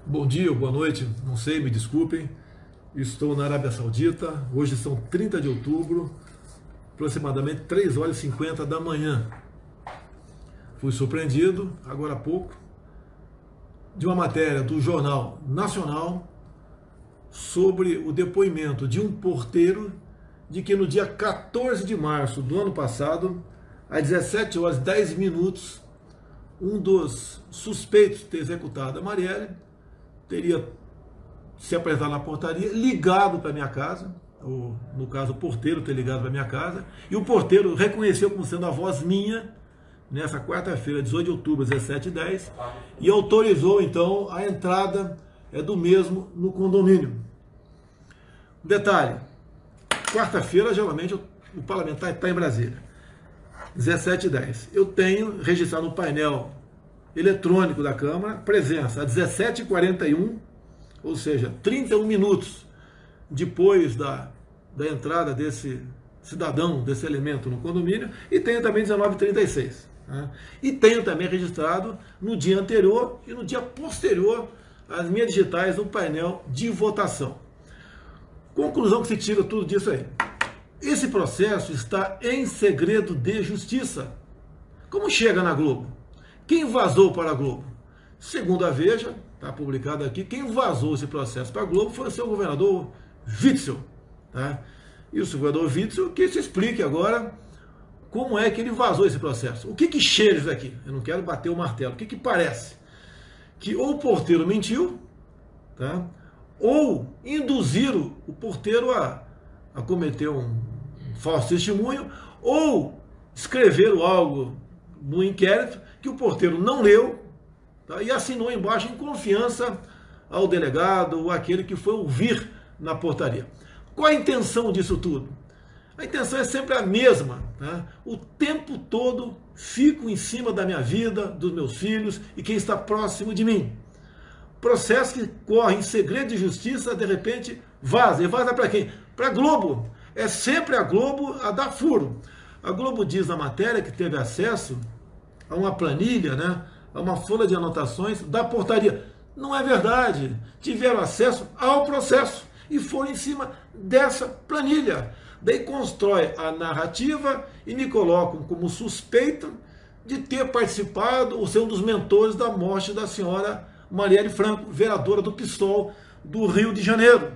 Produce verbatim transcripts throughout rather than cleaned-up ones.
Bom dia ou boa noite, não sei, me desculpem. Estou na Arábia Saudita, hoje são trinta de outubro, aproximadamente três horas e cinquenta da manhã. Fui surpreendido, agora há pouco, de uma matéria do Jornal Nacional sobre o depoimento de um porteiro de que no dia quatorze de março do ano passado, às dezessete horas e dez minutos, um dos suspeitos de ter executado a Marielle teria se apresentado na portaria, ligado para minha casa, ou no caso o porteiro ter ligado para minha casa, e o porteiro reconheceu como sendo a voz minha, nessa quarta-feira, dezoito de outubro, dezessete e dez, e autorizou então a entrada é, do mesmo no condomínio. Detalhe, quarta-feira geralmente o, o parlamentar está em Brasília, dezessete e dez. Eu tenho registrado no painel eletrônico da Câmara presença às dezessete e quarenta e um, ou seja, trinta e um minutos depois da, da entrada desse cidadão, desse elemento no condomínio, e tenho também dezenove e trinta e seis. Né? E tenho também registrado no dia anterior e no dia posterior as minhas digitais no painel de votação. Conclusão que se tira tudo disso aí. Esse processo está em segredo de justiça. Como chega na Globo? Quem vazou para a Globo? Segundo a Veja, está publicado aqui, quem vazou esse processo para a Globo foi o seu governador Witzel. Tá? E o seu governador Witzel que se explique agora como é que ele vazou esse processo. O que que cheira isso aqui? Eu não quero bater o martelo. O que que parece? Que ou o porteiro mentiu, tá? Ou induziram o porteiro a, a cometer um falso testemunho, ou escreveram algo no inquérito que o porteiro não leu, tá, e assinou embaixo em confiança ao delegado ou aquele que foi ouvir na portaria. Qual a intenção disso tudo? A intenção é sempre a mesma. Tá? O tempo todo fico em cima da minha vida, dos meus filhos e quem está próximo de mim. Processo que corre em segredo de justiça, de repente vaza. E vaza para quem? Para a Globo. É sempre a Globo a dar furo. A Globo diz na matéria que teve acesso a uma planilha, né, a uma folha de anotações da portaria. Não é verdade. Tiveram acesso ao processo e foram em cima dessa planilha. Daí constrói a narrativa e me colocam como suspeito de ter participado ou ser um dos mentores da morte da senhora Marielle Franco, vereadora do PSOL do Rio de Janeiro.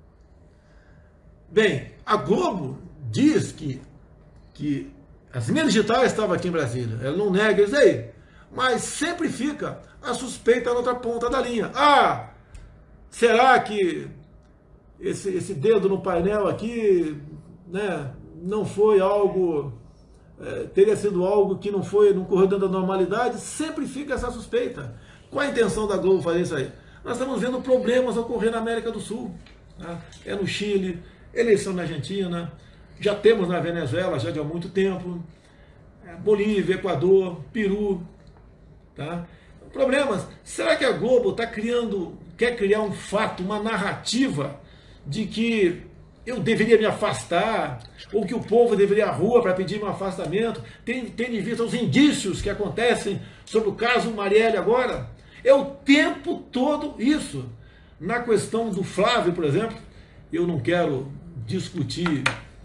Bem, a Globo diz que, que as minhas digitais estavam aqui em Brasília. Ela não nega isso aí. Mas sempre fica a suspeita na outra ponta da linha. Ah, será que esse, esse dedo no painel aqui, né, não foi algo, é, teria sido algo que não foi, não correu dentro da normalidade? Sempre fica essa suspeita. Qual a intenção da Globo fazer isso aí? Nós estamos vendo problemas ocorrer na América do Sul. Né? É no Chile, eleição na Argentina, já temos na Venezuela já de há muito tempo, Bolívia, Equador, Peru. Tá? Problemas. Será que a Globo está criando, quer criar um fato, uma narrativa de que eu deveria me afastar, ou que o povo deveria ir à rua para pedir meu afastamento, tendo em vista os indícios que acontecem sobre o caso Marielle agora? É o tempo todo isso. Na questão do Flávio, por exemplo, eu não quero discutir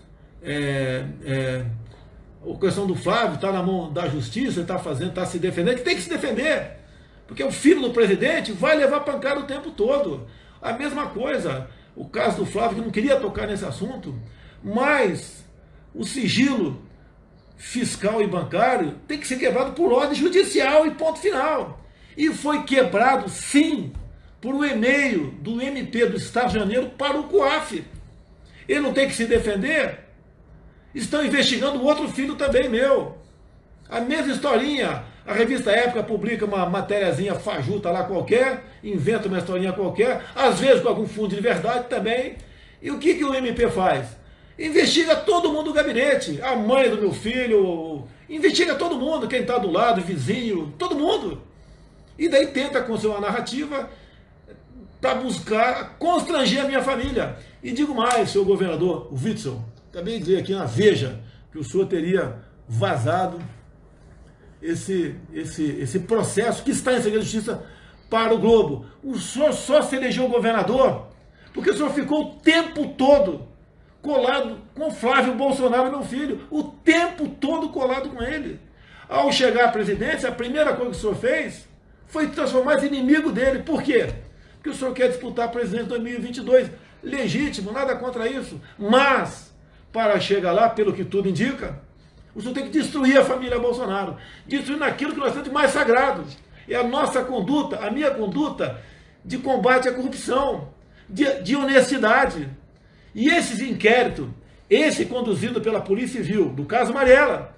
é, é, a questão do Flávio, está na mão da justiça, está fazendo, está se defendendo, que tem que se defender, porque o filho do presidente vai levar pancada o tempo todo. A mesma coisa, o caso do Flávio, que não queria tocar nesse assunto, mas o sigilo fiscal e bancário tem que ser quebrado por ordem judicial e ponto final. E foi quebrado, sim, por um e-mail do M P do Estado de Janeiro para o COAF. Ele não tem que se defender? Estão investigando outro filho também meu. A mesma historinha. A revista Época publica uma matériazinha fajuta lá qualquer, inventa uma historinha qualquer, às vezes com algum fundo de verdade também. E o que, que o M P faz? Investiga todo mundo do gabinete. A mãe do meu filho, investiga todo mundo, quem está do lado, vizinho, todo mundo. E daí tenta construir uma narrativa para buscar constranger a minha família. E digo mais, senhor governador Witzel, acabei de dizer aqui na Veja que o senhor teria vazado esse, esse, esse processo que está em segredo de justiça para o Globo. O senhor só se elegeu governador porque o senhor ficou o tempo todo colado com Flávio Bolsonaro, meu filho. O tempo todo colado com ele. Ao chegar à presidência, a primeira coisa que o senhor fez foi transformar esse inimigo dele. Por quê? Porque o senhor quer disputar a presidência em dois mil e vinte e dois. Legítimo, nada contra isso. Mas, para chegar lá, pelo que tudo indica, o senhor tem que destruir a família Bolsonaro. Destruir aquilo que nós temos de mais sagrado. É a nossa conduta, a minha conduta de combate à corrupção, de, de honestidade. E esses inquéritos, esse conduzido pela Polícia Civil, do caso Marielle,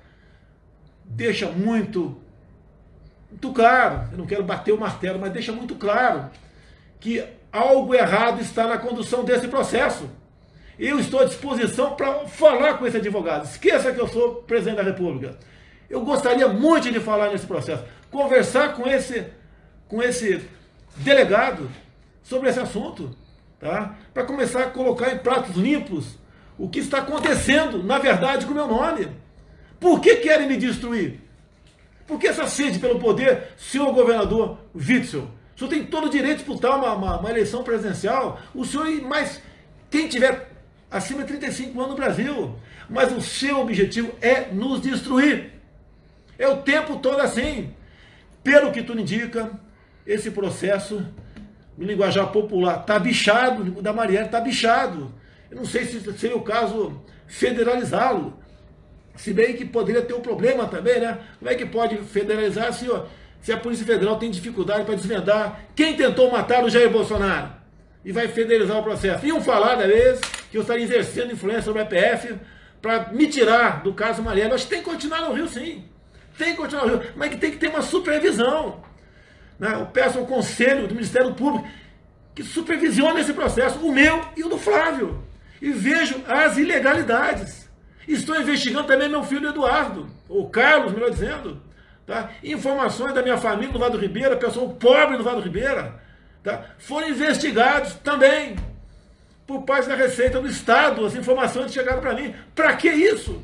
deixa muito, muito claro, eu não quero bater o martelo, mas deixa muito claro que algo errado está na condução desse processo. Eu estou à disposição para falar com esse advogado. Esqueça que eu sou presidente da República. Eu gostaria muito de falar nesse processo, conversar com esse, com esse delegado sobre esse assunto, tá? Para começar a colocar em pratos limpos o que está acontecendo, na verdade, com o meu nome. Por que querem me destruir? Por que essa sede pelo poder, senhor governador Witzel? O senhor tem todo o direito de disputar uma, uma, uma eleição presidencial. O senhor, mas quem tiver acima de trinta e cinco anos no Brasil. Mas o seu objetivo é nos destruir. É o tempo todo assim. Pelo que tudo indica, esse processo, no linguajar popular, está bichado, o da Marielle está bichado. Eu não sei se seria o caso federalizá-lo. Se bem que poderia ter um problema também, né? Como é que pode federalizar se, ó, se a Polícia Federal tem dificuldade para desvendar quem tentou matar o Jair Bolsonaro? E vai federalizar o processo. Iam falar, da vez, que eu estaria exercendo influência sobre a E P F para me tirar do caso Marielle. Acho que tem que continuar no Rio, sim. Tem que continuar no Rio, mas que tem que ter uma supervisão. Né? Eu peço ao Conselho do Ministério Público que supervisione esse processo, o meu e o do Flávio. E vejo as ilegalidades. Estou investigando também meu filho Eduardo, ou Carlos, melhor dizendo. Tá? Informações da minha família do Vado Ribeira, pessoal pobre do Vado Ribeira, tá? Foram investigados também por parte da Receita do Estado. As informações chegaram para mim. Para que isso?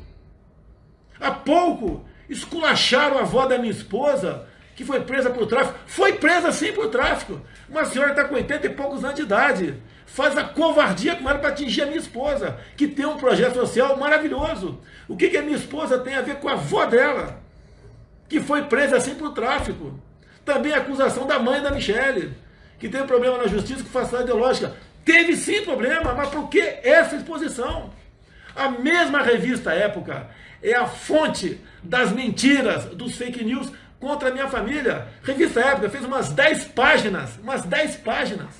Há pouco esculacharam a avó da minha esposa, que foi presa por tráfico. Foi presa sim por tráfico. Uma senhora está com oitenta e poucos anos de idade. Faz a covardia com ela para atingir a minha esposa, que tem um projeto social maravilhoso. O que, que a minha esposa tem a ver com a avó dela, que foi presa assim por tráfico? Também a acusação da mãe da Michele, que tem um problema na justiça com facilidade ideológica. Teve sim problema, mas por que essa exposição? A mesma revista Época é a fonte das mentiras, dos fake news contra a minha família. Revista Época fez umas dez páginas, umas dez páginas,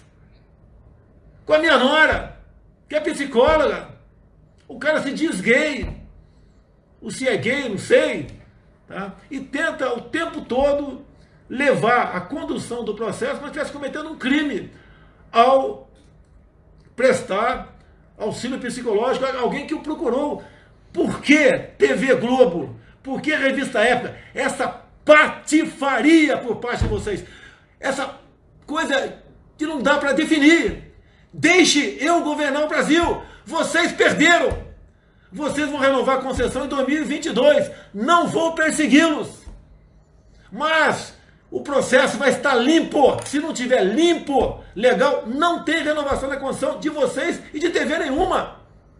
com a minha nora, que é psicóloga. O cara se diz gay, ou se é gay, não sei, tá? E tenta o tempo todo levar a condução do processo como se estivesse cometendo um crime ao prestar auxílio psicológico a alguém que o procurou. Por que T V Globo? Por que Revista Época? Essa patifaria por parte de vocês. Essa coisa que não dá para definir. Deixe eu governar o Brasil. Vocês perderam. Vocês vão renovar a concessão em dois mil e vinte e dois. Não vou persegui-los. Mas o processo vai estar limpo. Se não tiver limpo, legal, não tem renovação da concessão de vocês e de T V nenhuma.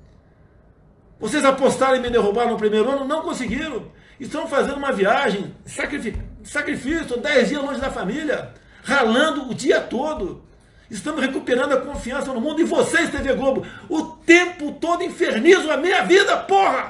Vocês apostaram em me derrubar no primeiro ano, não conseguiram. Estão fazendo uma viagem, sacrifício, dez dias longe da família, ralando o dia todo. Estamos recuperando a confiança no mundo. E vocês, T V Globo, o tempo todo infernizam a minha vida, porra!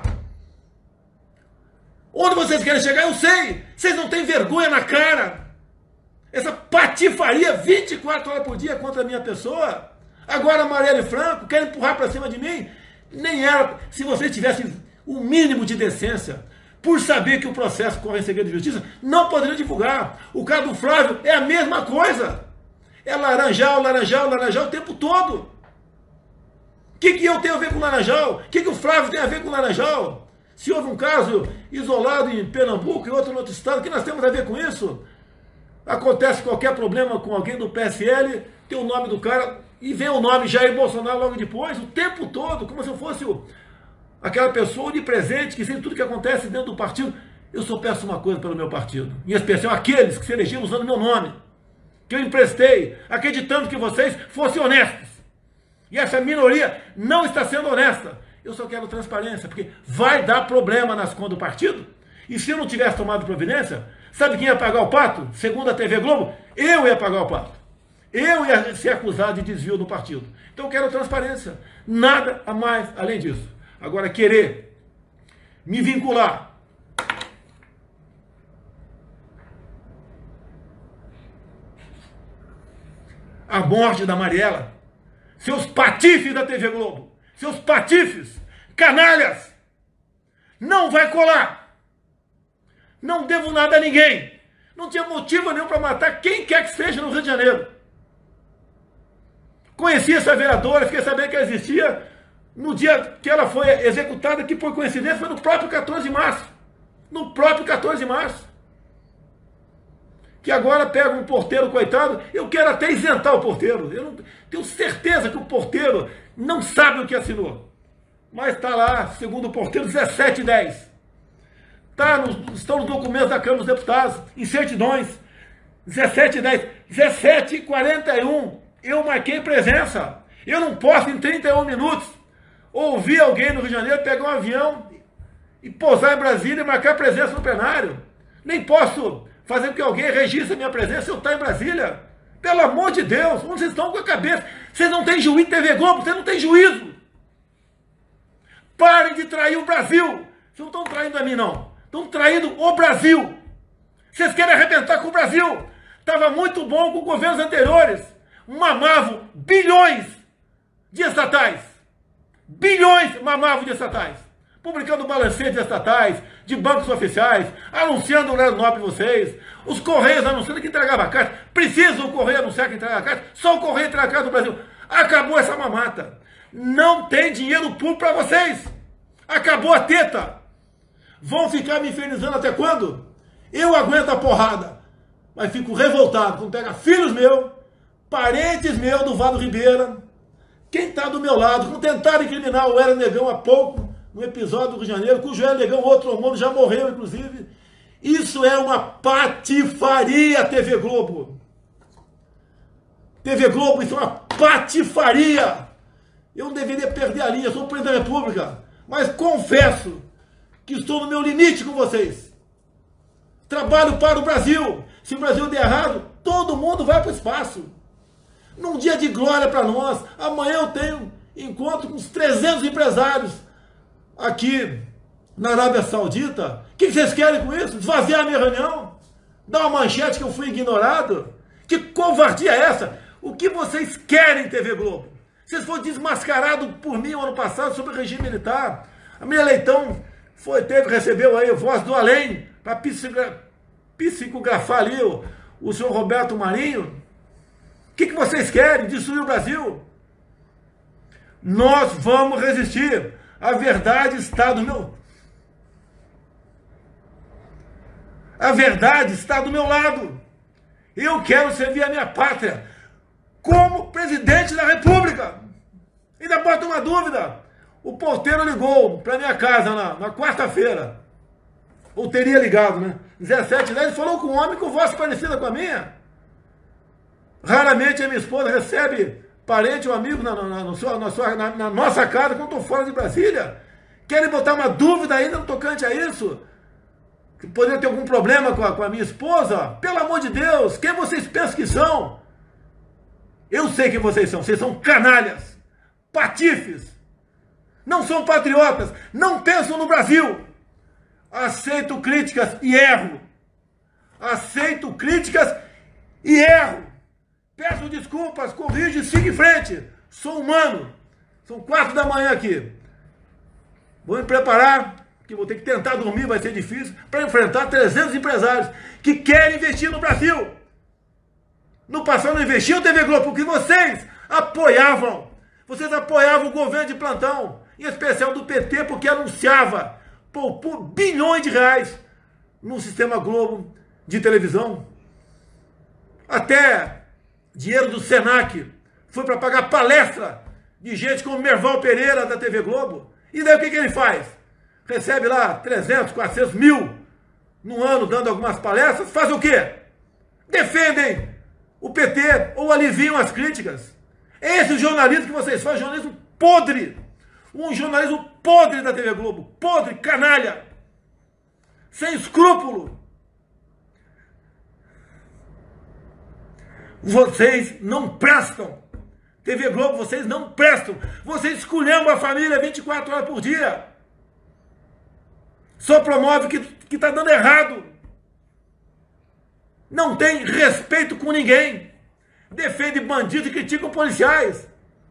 Onde vocês querem chegar, eu sei. Vocês não têm vergonha na cara. Essa patifaria vinte e quatro horas por dia contra a minha pessoa. Agora Marielle Franco quer empurrar para cima de mim. Nem era. Se vocês tivessem o mínimo de decência, por saber que o processo corre em segredo de justiça, não poderiam divulgar. O caso do Flávio é a mesma coisa. É laranjal, laranjal, laranjal o tempo todo. O que, que eu tenho a ver com laranjal? O que, que o Flávio tem a ver com laranjal? Se houve um caso isolado em Pernambuco e outro em outro estado, o que nós temos a ver com isso? Acontece qualquer problema com alguém do P S L, tem o nome do cara e vem o nome Jair Bolsonaro logo depois, o tempo todo, como se eu fosse o, aquela pessoa onipresente que sabe tudo que acontece dentro do partido. Eu só peço uma coisa pelo meu partido, em especial aqueles que se elegeram usando meu nome. que eu emprestei, acreditando que vocês fossem honestos. E essa minoria não está sendo honesta. Eu só quero transparência, porque vai dar problema nas contas do partido. E se eu não tivesse tomado providência, sabe quem ia pagar o pato? Segundo a T V Globo, eu ia pagar o pato. Eu ia ser acusado de desvio do partido. Então eu quero transparência. Nada a mais além disso. Agora, querer me vincular à morte da Mariela, seus patifes da T V Globo, seus patifes, canalhas, não vai colar. Não devo nada a ninguém. Não tinha motivo nenhum para matar quem quer que seja no Rio de Janeiro. Conheci essa vereadora, fiquei sabendo que ela existia no dia que ela foi executada, que por coincidência foi no próprio quatorze de março. No próprio quatorze de março. Que agora pega um porteiro, coitado, eu quero até isentar o porteiro. Eu não, tenho certeza que o porteiro não sabe o que assinou. Mas está lá, segundo o porteiro, dezessete e dez. Tá nos, estão nos documentos da Câmara dos Deputados, em certidões. dezessete e dez. dezessete e quarenta e um. Eu marquei presença. Eu não posso, em trinta e um minutos, ouvir alguém no Rio de Janeiro pegar um avião e pousar em Brasília e marcar presença no plenário. Nem posso fazer com que alguém registre a minha presença se eu estou em Brasília. Pelo amor de Deus, onde vocês estão com a cabeça? Vocês não têm juízo, T V Globo, vocês não têm juízo. Parem de trair o Brasil. Vocês não estão traindo a mim, não. Estão traindo o Brasil. Vocês querem arrebentar com o Brasil. Estava muito bom com governos anteriores. Mamavam bilhões de estatais. Bilhões mamavam de estatais. Publicando balancetes estatais, de bancos oficiais, anunciando o horário nobre de vocês. Os Correios anunciando que entregava a carta. Precisa o Correio anunciar que entregava a carta. Só o Correio entrega a carta do Brasil. Acabou essa mamata. Não tem dinheiro público para vocês. Acabou a teta. Vão ficar me infernizando até quando? Eu aguento a porrada. Mas fico revoltado quando pega filhos meus, parentes meus do Vado Ribeira, quem está do meu lado, quando tentaram incriminar o Hélio Negão há pouco, no episódio do Rio de Janeiro, cujo Hélio Negão, outro hormônio, já morreu, inclusive. Isso é uma patifaria, T V Globo. T V Globo, isso é uma patifaria. Eu não deveria perder a linha, sou o presidente da República, mas confesso que estou no meu limite com vocês. Trabalho para o Brasil. Se o Brasil der errado, todo mundo vai para o espaço. Num dia de glória para nós. Amanhã eu tenho encontro com uns trezentos empresários aqui na Arábia Saudita. O que vocês querem com isso? Esvaziar a minha reunião? Dar uma manchete que eu fui ignorado? Que covardia é essa? O que vocês querem, T V Globo? Vocês foram desmascarados por mim no ano passado sobre o regime militar. A minha Leitão foi, teve, recebeu aí a voz do além para psicografar ali o, o senhor Roberto Marinho. O que, que vocês querem? Destruir o Brasil? Nós vamos resistir. A verdade está do meu... A verdade está do meu lado. Eu quero servir a minha pátria como presidente da República. Ainda bota uma dúvida. O porteiro ligou para minha casa na, na quarta-feira. Ou teria ligado, né? dezessete e dez, e falou com um homem com voz parecida com a minha. Raramente a minha esposa recebe parente ou amigo na, na, na, sua, na, sua, na, na nossa casa quando estou fora de Brasília. Querem botar uma dúvida ainda no tocante a isso? Que poderia ter algum problema com a, com a minha esposa? Pelo amor de Deus, quem vocês pensam que são? Eu sei quem vocês são. Vocês são canalhas, patifes, não são patriotas, não pensam no Brasil. Aceito críticas e erro. Aceito críticas e erro. Peço desculpas, corrijo e sigo em frente. Sou humano. São quatro da manhã aqui. Vou me preparar, que vou ter que tentar dormir, vai ser difícil, para enfrentar trezentos empresários que querem investir no Brasil. No passado não investiam, T V Globo, porque vocês apoiavam. Vocês apoiavam o governo de plantão, em especial do P T, porque anunciava poupou bilhões de reais no sistema Globo de televisão. Até dinheiro do Senac foi para pagar palestra de gente como Merval Pereira da T V Globo. E daí o que, que ele faz? Recebe lá trezentos, quatrocentos mil no ano dando algumas palestras. Faz o quê? Defendem o P T ou aliviam as críticas. Esse é o jornalismo que vocês fazem, jornalismo podre. Um jornalismo podre da T V Globo. Podre, canalha. Sem escrúpulo. Vocês não prestam. T V Globo, vocês não prestam. Vocês esculhambam a família vinte e quatro horas por dia. Só promove o que está dando errado. Não tem respeito com ninguém. Defende bandidos e criticam policiais.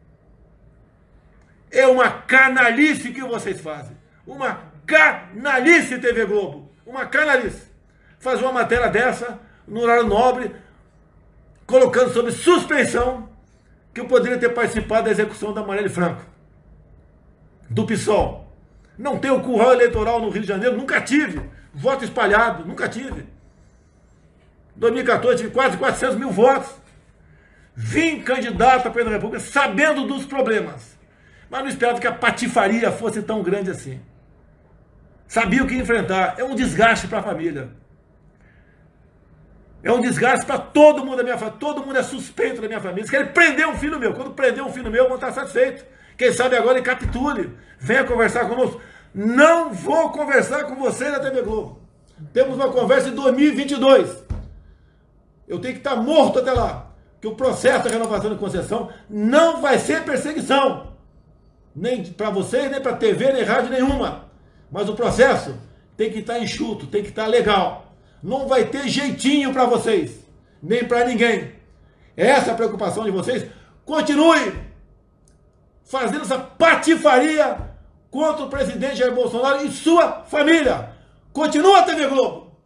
É uma canalice que vocês fazem. Uma canalice, T V Globo. Uma canalice. Fazer uma matéria dessa, no horário nobre, colocando sob suspensão que eu poderia ter participado da execução da Marielle Franco, do PSOL. Não tenho curral eleitoral no Rio de Janeiro, nunca tive. Voto espalhado, nunca tive. Em dois mil e quatorze tive quase quatrocentos mil votos. Vim candidato a presidente da República sabendo dos problemas, mas não esperava que a patifaria fosse tão grande assim. Sabia o que enfrentar. É um desgaste para a família. É um desgaste para todo mundo da minha família. Todo mundo é suspeito da minha família. Eles querem prender um filho meu. Quando prender um filho meu, vão estar satisfeitos. Quem sabe agora ele capitule. Venha conversar conosco. Não vou conversar com vocês na T V Globo. Temos uma conversa em dois mil e vinte e dois. Eu tenho que estar morto até lá. Que o processo da renovação de concessão não vai ser perseguição. Nem para vocês, nem para T V, nem rádio nenhuma. Mas o processo tem que estar enxuto, tem que estar legal. Não vai ter jeitinho para vocês, nem para ninguém. Essa é a preocupação de vocês. Continue fazendo essa patifaria contra o presidente Jair Bolsonaro e sua família. Continua a T V Globo.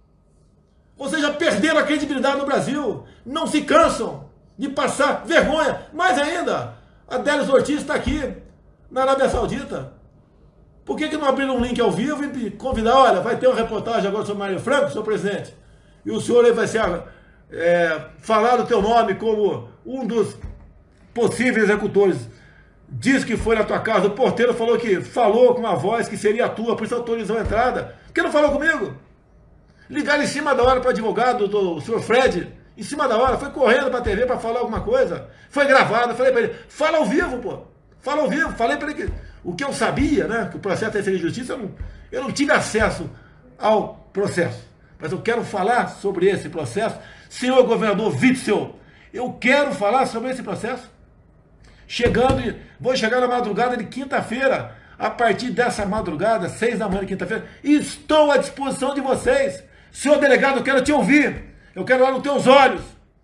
Vocês já perderam a credibilidade no Brasil. Não se cansam de passar vergonha. Mais ainda, a Délis Ortiz está aqui, na Arábia Saudita. Por que que não abriram um link ao vivo e me convidar? Olha, vai ter uma reportagem agora sobre Marielle Franco, senhor presidente. E o senhor aí vai ser, é, falar o teu nome como um dos possíveis executores. Diz que foi na tua casa, o porteiro falou que falou com uma voz que seria a tua, por isso autorizou a entrada. Por que não falou comigo? Ligaram em cima da hora para o advogado do senhor Fred, em cima da hora, foi correndo para a T V para falar alguma coisa. Foi gravado, falei para ele, fala ao vivo, pô. Fala ao vivo, falei para ele que o que eu sabia, né, que o processo de justiça, eu não, eu não tive acesso ao processo. Mas eu quero falar sobre esse processo. Senhor governador Witzel, eu quero falar sobre esse processo. Chegando, vou chegar na madrugada de quinta-feira, a partir dessa madrugada, seis da manhã de quinta-feira, estou à disposição de vocês. Senhor delegado, eu quero te ouvir. Eu quero olhar nos teus olhos.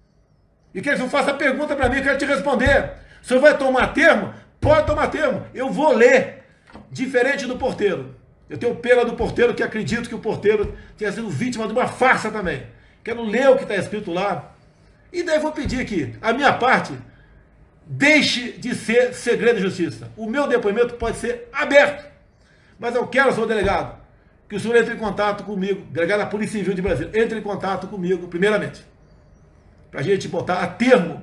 E quero que você faça pergunta para mim, eu quero te responder. O senhor vai tomar termo? Pode tomar termo. Eu vou ler. Diferente do porteiro. Eu tenho pena do porteiro, que acredito que o porteiro tenha sido vítima de uma farsa também. Quero ler o que está escrito lá. E daí vou pedir que a minha parte deixe de ser segredo de justiça. O meu depoimento pode ser aberto. Mas eu quero, senhor delegado, que o senhor entre em contato comigo, delegado da Polícia Civil de Brasília, entre em contato comigo, primeiramente, para a gente botar a termo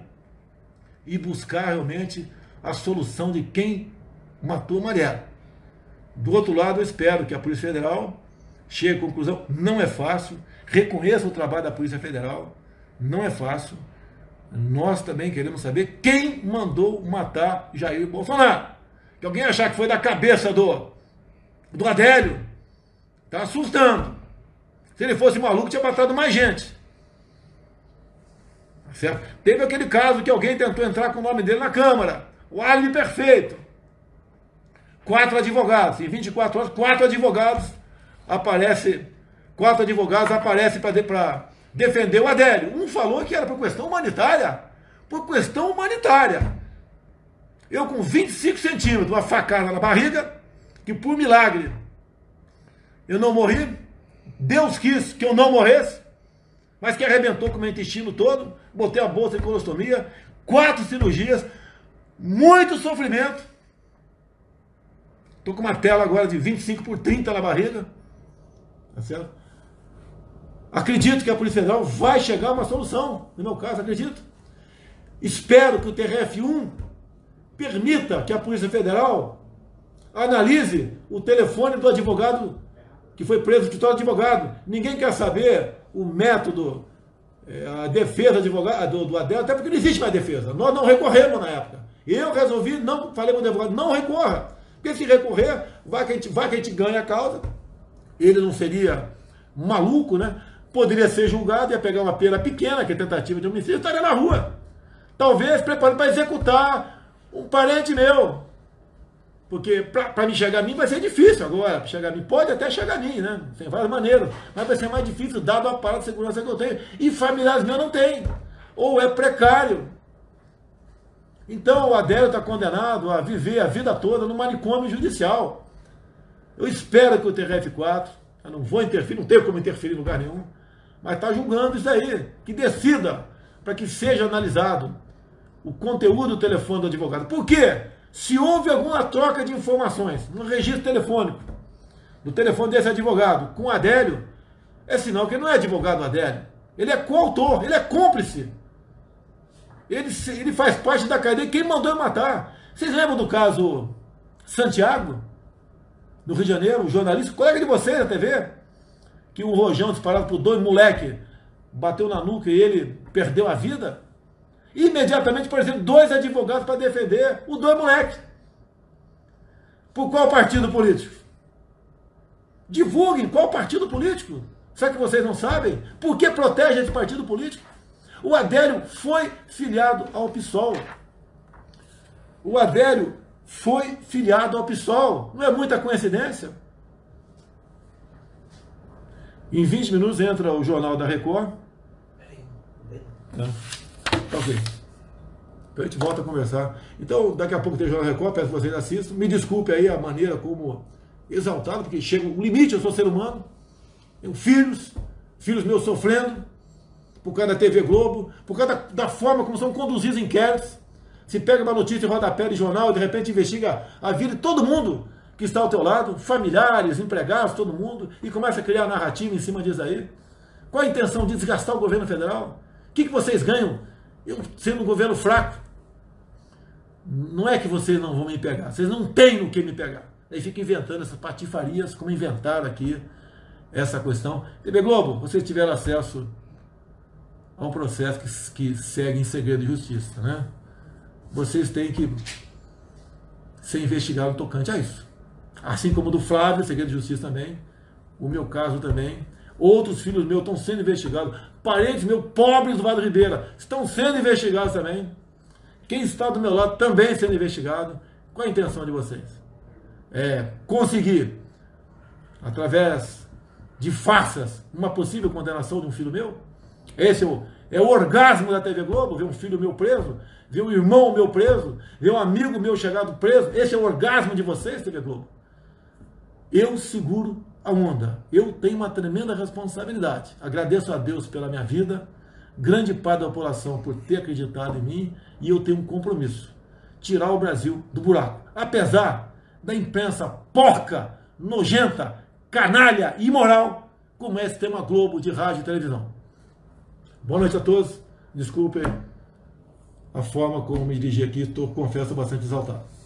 e buscar realmente a solução de quem matou Marielle. Do outro lado, eu espero que a Polícia Federal chegue à conclusão. Não é fácil. Reconheça o trabalho da Polícia Federal. Não é fácil. Nós também queremos saber quem mandou matar Jair Bolsonaro. Que alguém achar que foi da cabeça do, do Adélio, está assustando. Se ele fosse maluco, tinha matado mais gente. Certo? Teve aquele caso que alguém tentou entrar com o nome dele na Câmara. O álibi perfeito. Quatro advogados. Em vinte e quatro horas, quatro advogados aparecem. Quatro advogados aparecem para defender o Adélio. Um falou que era por questão humanitária. Por questão humanitária. Eu com vinte e cinco centímetros, uma facada na barriga, que por milagre eu não morri. Deus quis que eu não morresse, mas que arrebentou com o meu intestino todo. Botei a bolsa de colostomia, quatro cirurgias, muito sofrimento. Estou com uma tela agora de vinte e cinco por trinta na barriga. Tá certo? Acredito que a Polícia Federal vai chegar a uma solução. No meu caso, acredito. Espero que o T R F um permita que a Polícia Federal analise o telefone do advogado que foi preso, do escritório de advogado. Ninguém quer saber o método a defesa advogado, do, do Adélio, até porque não existe mais defesa. Nós não recorremos na época. Eu resolvi, não falei para o advogado, não recorra. Porque se recorrer, vai que, a gente, vai que a gente ganha a causa. Ele não seria maluco, né? Poderia ser julgado, ia pegar uma pena pequena, que é tentativa de homicídio, estaria na rua. Talvez preparando para executar um parente meu. Porque para me chegar a mim vai ser difícil agora. Chegar a mim, pode até chegar a mim, né? Tem várias maneiras. Mas vai ser mais difícil, dado a aparato de segurança que eu tenho. E familiares meus não têm. Ou é precário. Então o Adélio está condenado a viver a vida toda no manicômio judicial. Eu espero que o T R F quatro, eu não vou interferir, não tenho como interferir em lugar nenhum, mas está julgando isso aí, que decida para que seja analisado o conteúdo do telefone do advogado. Por quê? Se houve alguma troca de informações no registro telefônico, no telefone desse advogado, com o Adélio, é sinal que ele não é advogado do Adélio. Ele é coautor, ele é cúmplice. Ele, ele faz parte da cadeia. Quem mandou ele matar? Vocês lembram do caso Santiago, no Rio de Janeiro, o jornalista, colega de vocês na T V, que um rojão disparado por dois moleques bateu na nuca e ele perdeu a vida? Imediatamente, por exemplo, dois advogados para defender os dois moleques. Por qual partido político? Divulguem qual partido político. Será que vocês não sabem? Por que protege esse partido político? O Adélio foi filiado ao PSOL. O Adélio foi filiado ao PSOL. Não é muita coincidência? Em vinte minutos entra o Jornal da Record. Tá, ok. Então a gente volta a conversar. Então, daqui a pouco tem o Jornal da Record, peço que vocês assistam. Me desculpe aí a maneira como exaltado, porque chega o limite, eu sou ser humano. Tenho filhos, filhos meus sofrendo, por causa da T V Globo, por causa da, da forma como são conduzidos inquéritos. Se pega uma notícia em rodapé de jornal e de repente investiga a vida de todo mundo que está ao teu lado, familiares, empregados, todo mundo, e começa a criar a narrativa em cima disso aí. Qual a intenção de desgastar o governo federal? O que, que vocês ganham eu, sendo um governo fraco? Não é que vocês não vão me pegar, vocês não têm o que me pegar. Aí fica inventando essas patifarias, como inventaram aqui essa questão. T V Globo, vocês tiveram acesso a um processo que, que segue em segredo de justiça, né? Vocês têm que ser investigados tocante a isso. Assim como o do Flávio, segredo de justiça também, o meu caso também. Outros filhos meus estão sendo investigados. Parentes meus, pobres do Vale do Ribeira, estão sendo investigados também. Quem está do meu lado também sendo investigado. Qual a intenção de vocês? É conseguir, através de farsas, uma possível condenação de um filho meu? Esse é o, é o orgasmo da T V Globo, ver um filho meu preso, ver um irmão meu preso, ver um amigo meu chegado preso. Esse é o orgasmo de vocês, T V Globo? Eu seguro a onda. Eu tenho uma tremenda responsabilidade. Agradeço a Deus pela minha vida, grande parte da população por ter acreditado em mim, e eu tenho um compromisso: tirar o Brasil do buraco. Apesar da imprensa porca, nojenta, canalha e imoral, como é esse tema Globo de rádio e televisão. Boa noite a todos. Desculpem a forma como me dirigi aqui, estou, confesso, bastante exaltado.